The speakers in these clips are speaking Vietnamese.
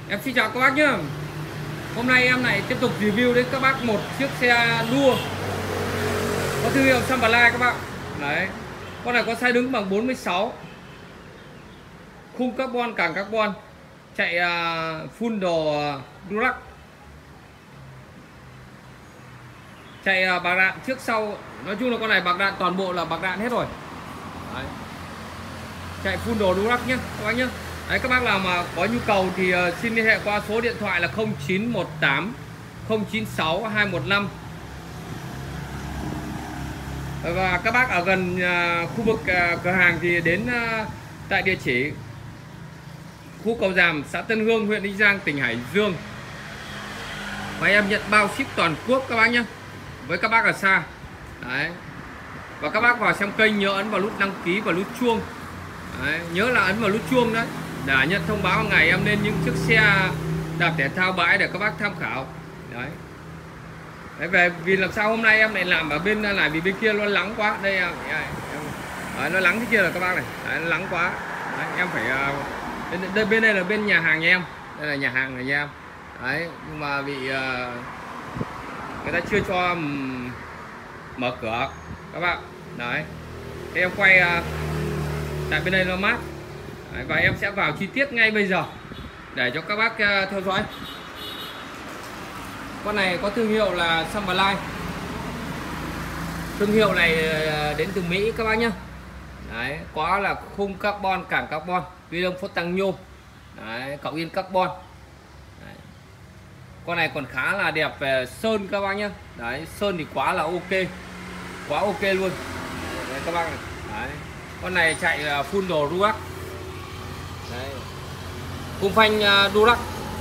Em xin chào các bác nhé. Hôm nay em lại tiếp tục review đến các bác một chiếc xe đua có thương hiệu Sunfly các bạn. Đấy. Con này có size đứng bằng 46, khung carbon, càng carbon, chạy full đồ Durac, chạy bạc đạn trước sau. Nói chung là con này bạc đạn, toàn bộ là bạc đạn hết rồi. Đấy. Chạy full đồ Durac nhé các bác nhé. Đấy, các bác nào mà có nhu cầu thì xin liên hệ qua số điện thoại là 0918 096 215. Và các bác ở gần khu vực cửa hàng thì đến tại địa chỉ khu Cầu Giàm, xã Tân Hương, huyện Ninh Giang, tỉnh Hải Dương. Và em nhận bao ship toàn quốc các bác nhé, với các bác ở xa. Đấy. Và các bác vào xem kênh nhớ ấn vào nút đăng ký và nút chuông. Đấy, nhớ là ấn vào nút chuông đấy để nhận thông báo ngày em lên những chiếc xe đạp thể thao bãi để các bác tham khảo. Đấy. Đấy, về vì làm sao hôm nay em lại làm ở bên này, vì bên kia nó lắng quá. Đây em đấy, nó lắng thế kia là các bác này. Đấy, nó lắng quá. Đấy, em phải bên đây là bên nhà hàng nhà em. Đây là nhà hàng này nha em. Đấy, nhưng mà bị người ta chưa cho mở cửa các bạn. Đấy. Thế em quay tại bên đây nó mát. Đấy, và em sẽ vào chi tiết ngay bây giờ để cho các bác theo dõi. Con này có thương hiệu là Sunfly. Thương hiệu này đến từ Mỹ các bác nhé. Đấy, có là khung carbon, cảng carbon, vi lông phốt tăng nhôm. Đấy, cọng yên carbon. Đấy. Con này còn khá là đẹp về sơn các bác nhé. Đấy, sơn thì quá là ok, quá ok luôn. Đấy, các bác này. Đấy. Con này chạy full đồ Durac. Đấy. Khung phanh Durac.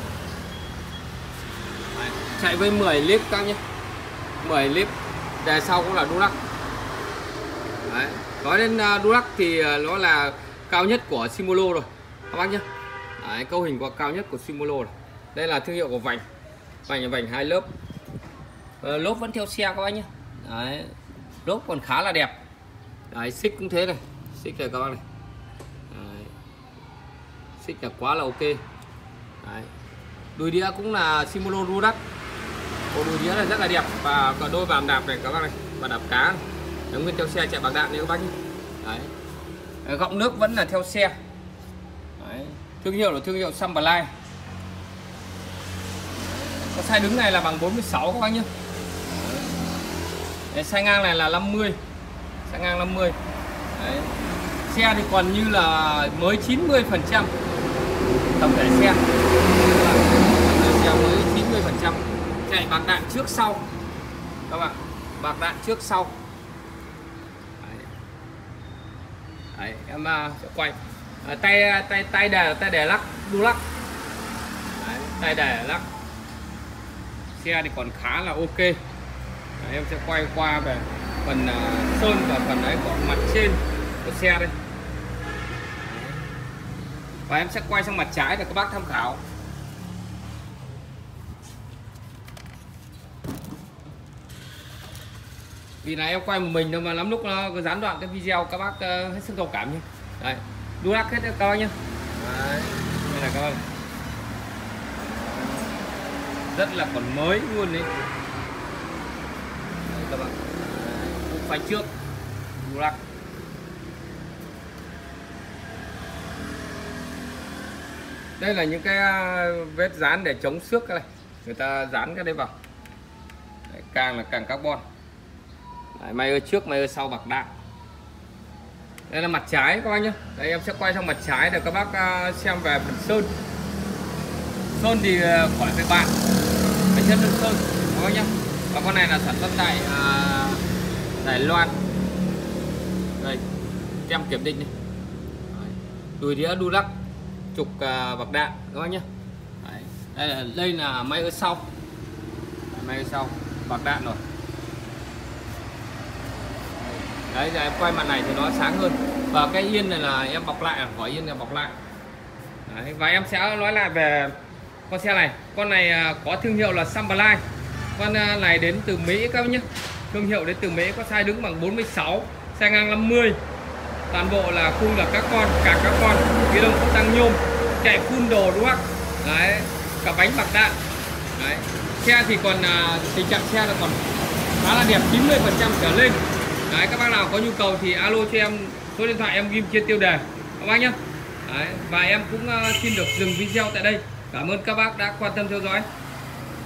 Đấy. Chạy với 10 lít các nhé, 10 lít. Đề sau cũng là Durac. Đấy. Nói đến Durac thì nó là cao nhất của Shimano rồi các bác nhé. Đấy, cấu hình cao nhất của Shimano rồi. Đây là thương hiệu của vành. Vành là vành 2 lớp. Lốp vẫn theo xe các bác nhé. Đấy. Lốp còn khá là đẹp. Đấy, xích cũng thế này, xích này các bác này. Đấy. Xích là quá là ok. Đấy. Đùi đĩa cũng là Shimano Durac. Bộ đùi đĩa là rất là đẹp. Và có đôi bàn đạp này các bác này, bàn đạp cá này. Đấy, nguyên theo xe chạy bạc đạn đấy các bác nhé. Đấy. Gọng nước vẫn là theo xe. Đấy. Thương hiệu là thương hiệu Sunfly. Có size đứng này là bằng 46 các bác nhé. Đấy, size ngang này là 50. Size ngang 50. Đấy. Xe thì còn như là mới 90%. Tổng thể xe. Xe mới 90%. Chạy bạc đạn trước sau. Các bạn, bạc đạn trước sau. Đấy. Đấy, em sẽ quay. Tay để lắc, đu lắc. Đấy, tay để lắc. Xe thì còn khá là ok. Đấy, em sẽ quay qua về phần sơn và phần đấy của mặt trên của xe đây. Và em sẽ quay sang mặt trái để các bác tham khảo. Vì này em quay một mình thôi mà lắm lúc nó gián đoạn cái video, các bác hết sức thông cảm nhé. Đấy, Durac hết các bác nhé. Đấy, đây là các bác. Rất là còn mới luôn đấy. Đấy các bạn. Khung phanh trước Durac. Đây là những cái vết dán để chống xước cái này, người ta dán cái đấy vào. Đấy, càng là càng carbon. Đấy, may ở trước may ở sau bạc đạn. Đây là mặt trái các bác nhé. Đây em sẽ quay sang mặt trái để các bác xem về phần sơn. Sơn thì khỏi phải bàn, phải chất lượng sơn các bác nhé. Và con này là sản xuất tại Đài Loan. Đây, tem kiểm định này. Đùi đĩa Durac, trục bạc đạn các bác nhé. Đây là may ở sau. May ở sau bạc đạn rồi. Đấy, giờ em quay mặt này thì nó sáng hơn. Và cái yên này là em bọc lại, khỏi yên là bọc lại. Đấy, và em sẽ nói lại về con xe này. Con này có thương hiệu là Sunfly. Con này đến từ Mỹ các bác nhé. Thương hiệu đến từ Mỹ, có size đứng bằng 46, size ngang 50. Toàn bộ là khung là các con, cả các con, phía đông cũng tăng nhôm, chạy full đồ Durac. Đấy, cả bánh bạc đạn. Đấy, xe thì còn tình trạng xe là còn khá là đẹp, 90% trở lên. Đấy, các bác nào có nhu cầu thì alo cho em, số điện thoại em ghim trên tiêu đề các bác nhé. Đấy, và em cũng xin được dừng video tại đây. Cảm ơn các bác đã quan tâm theo dõi.